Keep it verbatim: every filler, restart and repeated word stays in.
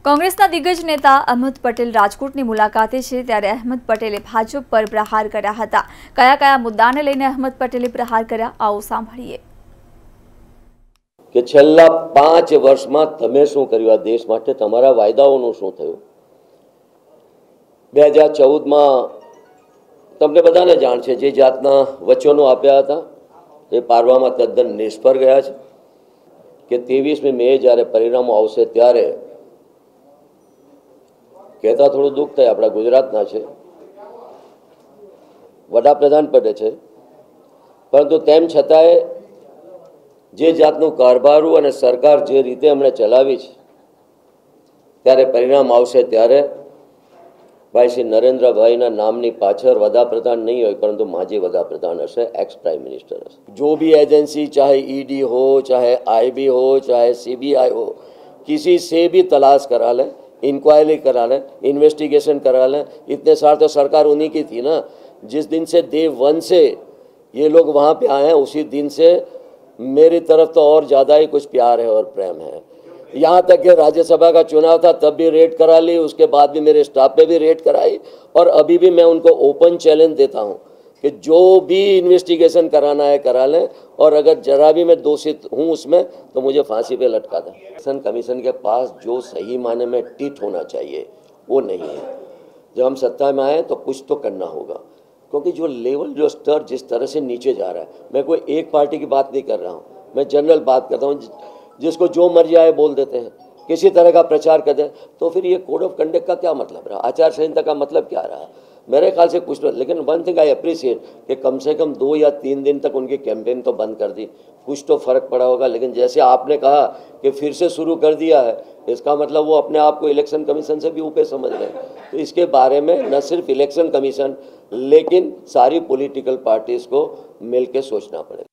કોંગ્રેસના દિગ્ગજ નેતા અહેમદ પટેલ રાજકોટની મુલાકાતે છે ત્યારે અહેમદ પટેલે ભાજપ પર પ્રહાર કર્યા હતા। કયા કયા મુદ્દાને લઈને અહેમદ પટેલે પ્રહાર કર્યા આવો સાંભળીએ। કે છેલ્લા પાંચ વર્ષમાં તમે શું કર્યું આ દેશ માટે, તમારા વાયદાઓનું શું થયું? બે હજાર ચૌદમાં તમને બધાને જાણ છે જે જાતના વચનો આપ્યા હતા એ પારવામાં તદ્દન નિષ્ફળ ગયા છે કે ત્રેવીસમી મે જ્યારે પરિણામો આવશે ત્યારે કહેતા થોડું દુઃખ થાય, આપણા ગુજરાતના છે, વડાપ્રધાન પદે છે, પરંતુ તેમ છતાંય જે જાતનું કારભારું અને સરકાર જે રીતે એમણે ચલાવી છે ત્યારે પરિણામ આવશે ત્યારે ભાઈ શ્રી નરેન્દ્રભાઈના નામની પાછળ વડાપ્રધાન નહીં હોય પરંતુ માજી વડાપ્રધાન હશે, एक्स प्राइम मिनिस्टर હશે। जो भी एजेंसी चाहे ईडी हो, चाहे आईबी हो, चाहे सीबीआई हो, किसी से भी तलाश करा लें, इंक्वायरी करा लें, इन्वेस्टिगेशन करा लें। इतने साल तो सरकार उन्हीं की थी ना। जिस दिन से डे वन से ये लोग वहाँ पे आए हैं उसी दिन से मेरी तरफ तो और ज़्यादा ही कुछ प्यार है और प्रेम है। यहाँ तक कि राज्यसभा का चुनाव था तब भी रेड करा ली, उसके बाद भी मेरे स्टाफ पे भी रेड कराई और अभी भी मैं उनको ओपन चैलेंज देता हूँ कि जो भी इन्वेस्टिगेशन कराना है करा लें और अगर जरा भी मैं दोषित हूँ उसमें तो मुझे फांसी पे लटका दें। इलेक्शन कमीशन के पास जो सही माने में टिट होना चाहिए वो नहीं है। जब हम सत्ता में आए तो कुछ तो करना होगा, क्योंकि जो लेवल जो स्तर जिस तरह से नीचे जा रहा है, मैं कोई एक पार्टी की बात नहीं कर रहा हूँ, मैं जनरल बात करता हूँ। जिसको जो मर्जी आए बोल देते हैं, किसी तरह का प्रचार कर दें, तो फिर ये कोड ऑफ कंडक्ट का क्या मतलब रहा, आचार संहिता का मतलब क्या रहा? मेरे ख्याल से कुछ तो, लेकिन वन थिंग आई अप्रिशिएट कि कम से कम दो या तीन दिन तक उनकी कैंपेन तो बंद कर दी, कुछ तो फर्क पड़ा होगा। लेकिन जैसे आपने कहा कि फिर से शुरू कर दिया है, इसका मतलब वो अपने आप को इलेक्शन कमीशन से भी ऊपर समझ रहे हैं। तो इसके बारे में न सिर्फ इलेक्शन कमीशन लेकिन सारी पॉलिटिकल पार्टीज को मिल के सोचना पड़ेगा।